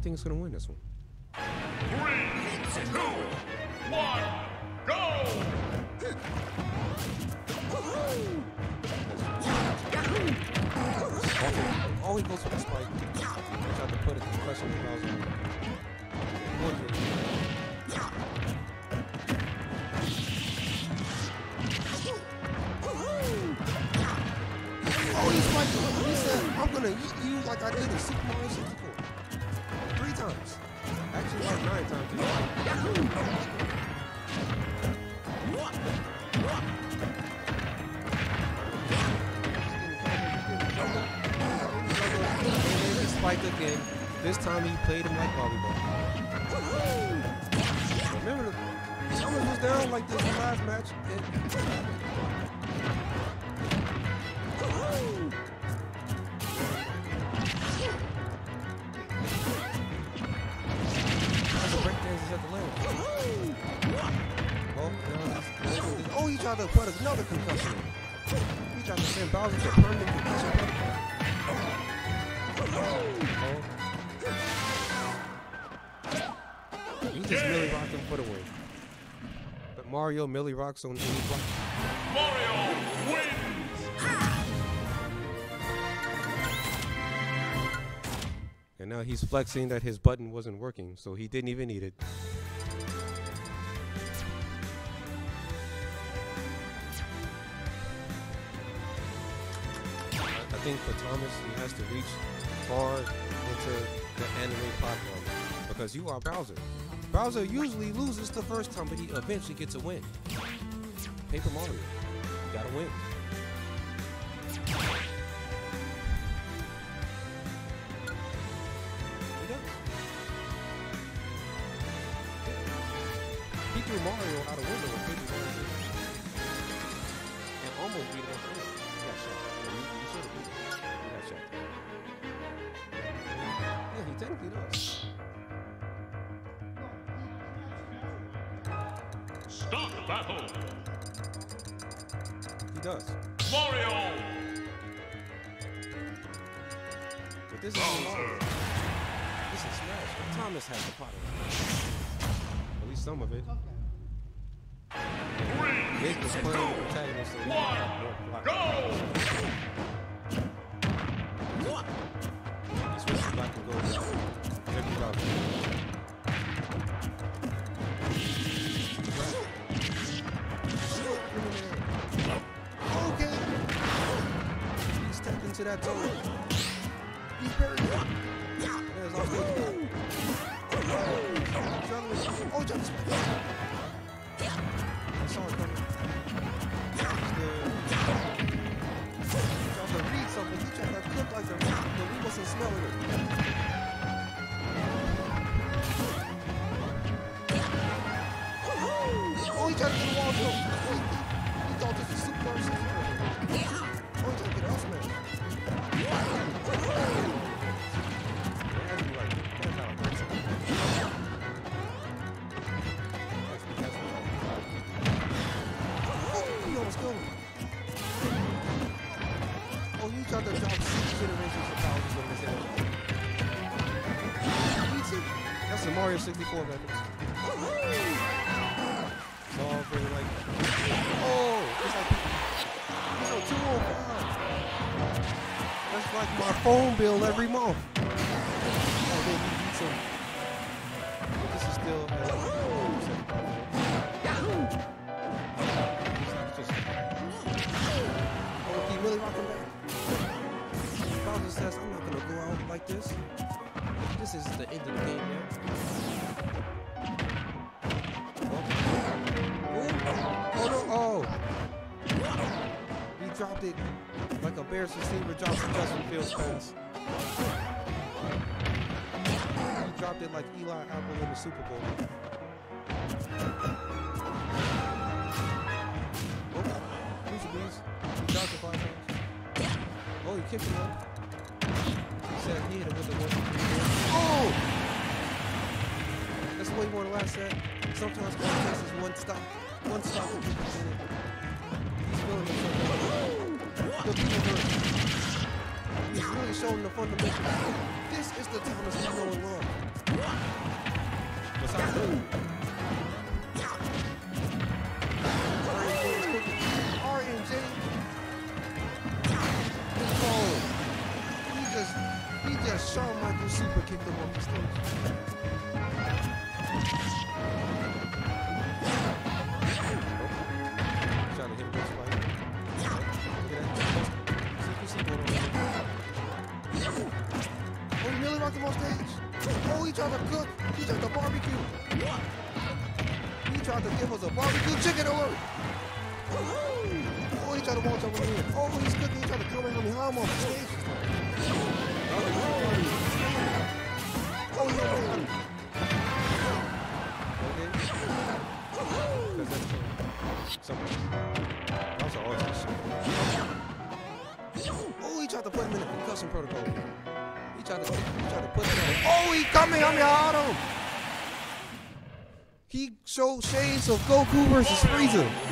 think it's gonna win this one. 3, 2, 1, go! Oh, he goes for the spike. He tried to put a concussion in Bowser. Oh, he spiked him. He said, I'm gonna eat you like I did in Super Mario 64. 3 times. Actually, like 9 times. Spiked again. This time he played him like volleyball. Remember, Thomas was down like this last match. That's a breakdance is at the leg. Oh, he tried to put another concussion. He tried to send Bowser to a permanent concussion. He just Millie rocked him for the win. But Mario Millie rocks on any block. Mario wins! And now he's flexing that his button wasn't working, so he didn't even need it. I think for Thomas, he has to reach far into the anime platform because you are Bowser. Bowser usually loses the first time, but he eventually gets a win. Paper Mario, you gotta win. He does. He threw Mario out a window with Paper Mario and almost beat him at the end. He got shot. You should have beat him. He got shot. Yeah, he technically does. Stop battle! He does. Mario! But this is Mario. This is Smash. But Thomas has the pot of it. At least some of it. Nick was playing the protagonist, so he had more plot. Go! He switches back and goes every round. Okay. He stepped into that toe. He's buried. There's also oh, jump spike. I saw it coming. He tried to read something. He tried to cook like a rat, but we wasn't smelling it. Oh, he tried to get the wall jump. He thought this was Super Mario 64. Oh, he tried to get us, man. Oh, you tried to drop 6 generations of Bowsers on this area. That's the Mario 64 records. It's all very like, oh, it's like 205. That's like my phone bill every month. Oh, then you need some. This is still. Oh, he really rocking back. Bowser says, I'm not gonna go out like this. This is the end of the game now. Oh no! Oh! He dropped it like a Bears receiver drops a Justin Fields pass. He dropped it like Eli Apple in the Super Bowl. Oh, he dropped it 5 times. Oh, he kicked him up. He said he hit him with the 1, 2, 3. Oh! That's what he won the last set. Sometimes contests is one stop. One stop and he's feeling himself. The people hurt. He's really really showing the fundamentals. This is the Thomas we know and love. Besides RNJ. Oh, he just Shawn Michaels super kicked him off the stage. Trying to hit him with spike. CQC going on. Oh, he nearly rocked him on stage. Oh, he tried to cook. He tried to barbecue. He tried to give us a barbecue chicken alert. Oh, he tried to walk over here. Oh, he's cooking. He tried to come in on me. How I'm off the stage. Oh, he's over here. Okay. Because that's something. That was an awesome shit. Oh, he tried to put him in a concussion protocol. He tried to put him in. Oh, he coming on me hard on. He showed shades of Goku versus Frieza.